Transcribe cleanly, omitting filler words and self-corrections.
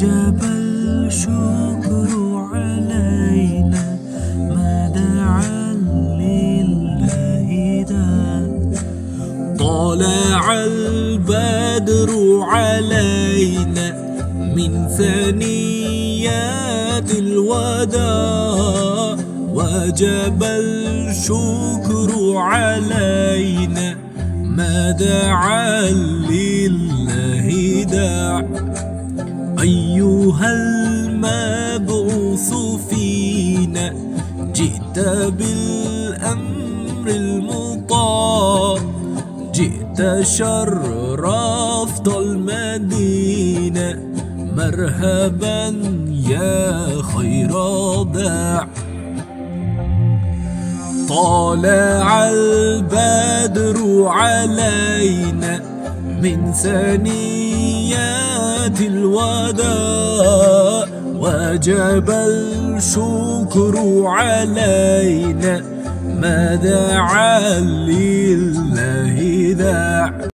وجب الشكر علينا ما دعا لله داع. طلع البدر علينا من ثنيات الوداع، وجب الشكر علينا ما دعا لله داع. أيها المبعوث فينا جئت بالأمر المطاع، جئت شرفت المدينة مرحبا يا خير داع. طلع البدر علينا من ثنيات الوداع، وجب الشكر علينا ما دعا لله داع.